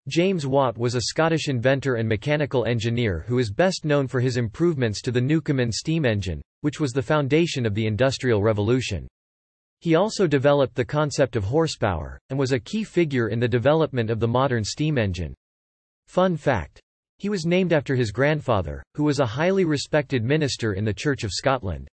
James Watt was a Scottish inventor and mechanical engineer who is best known for his improvements to the Newcomen steam engine, which was the foundation of the Industrial Revolution. He also developed the concept of horsepower, and was a key figure in the development of the modern steam engine. Fun fact: he was named after his grandfather, who was a highly respected minister in the Church of Scotland.